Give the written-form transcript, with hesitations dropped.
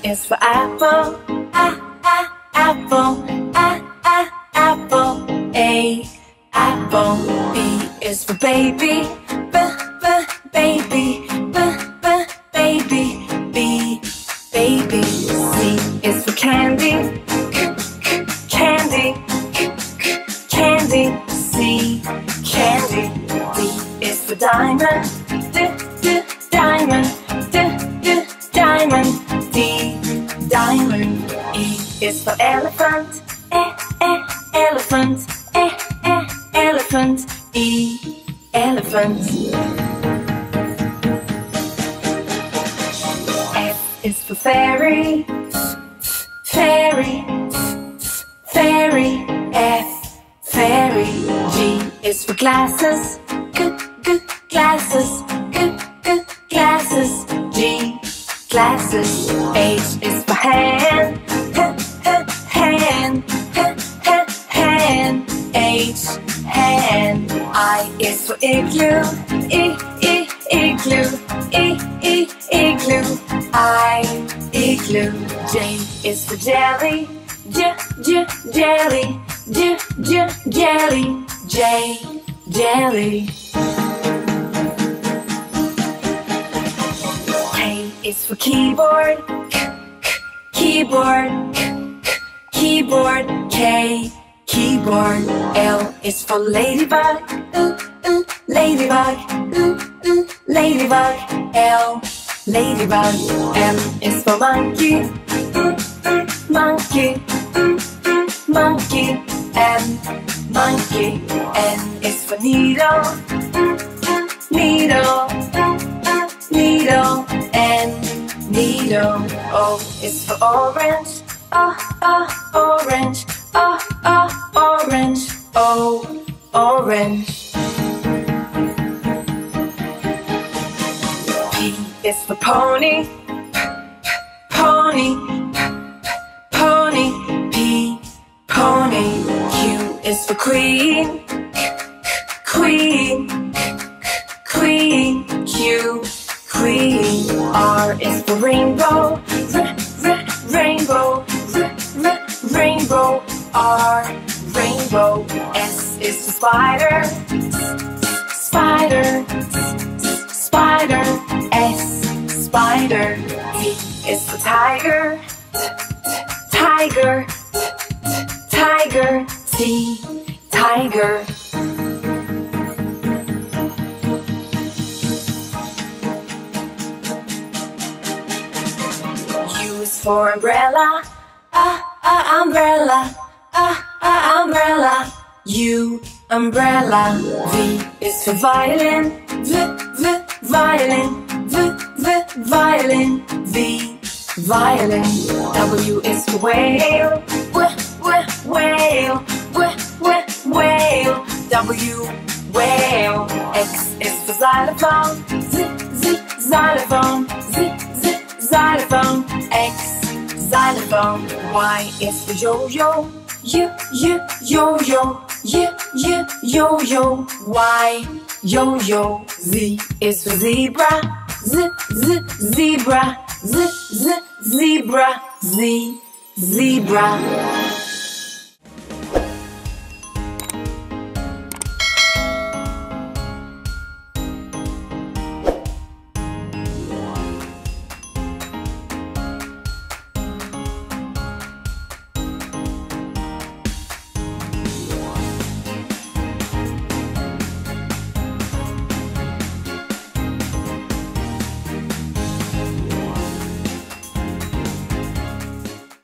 is for apple, apple, apple. A, apple. B is for baby, baby, baby. B, baby. C is for candy, candy, candy. C, candy. D is for diamond, diamond, diamond. D, diamond. E is for elephant, elephant, elephant. E, elephant. F is for fairy, fairy, fairy. F, fairy. G is for glasses, glasses, glasses. G, glasses. H is for hand, hand, hand. H, hand. I is for igloo, igloo, igloo. I, igloo. J is for jelly, jelly, jelly. J, jelly. K is for keyboard, keyboard, keyboard. K, keyboard. L is for ladybug, ladybug, ladybug. L, ladybug. M is for monkey, monkey, monkey. M, monkey. N is for needle, needle, needle. N, needle. O is for orange, orange, orange. O, orange. P is for pony, pony, pony. P, pony. Q is for queen, queen, queen. Q, queen. R is for rainbow, rainbow, rainbow. R, rainbow. S is for spider, spider, spider. S, spider. T is for tiger, tiger, tiger. T, tiger. U is for umbrella, umbrella, umbrella. U, umbrella. V is for violin, violin, violin. V, violin. W is for whale, whale, whale. W, whale. X is for xylophone, xylophone, xylophone. X, xylophone. Y is for yo-yo, yo-yo, yo-yo. Y, yo-yo. Z is for zebra, zebra, zebra. Z, zebra.